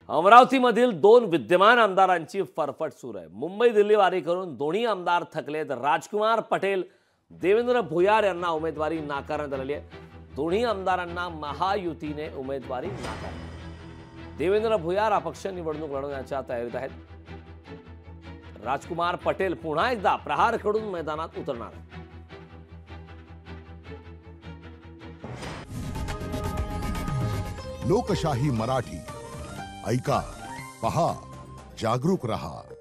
अमरावतीमधील दोन विद्यमान आमदारांची फरफट सुरू आहे। मुंबई दिल्ली वारी करून दोन्ही आमदार थकलेत। राजकुमार पटेल, देवेंद्र भुयार यांना उमेदवारी नाकारण्यात आलेली आहे। दोन्ही आमदारांना महायुतीने उमेदवारी नाकारली। देवेंद्र भुयार अपक्ष निवडणूक लढवण्याच्या तयारीत आहेत। राजकुमार पटेल पुन्हा एकदा प्रहारकडून मैदानात उतरणार आहेत। लोकशाही मराठी ऐका, पहा, जागरूक रहा।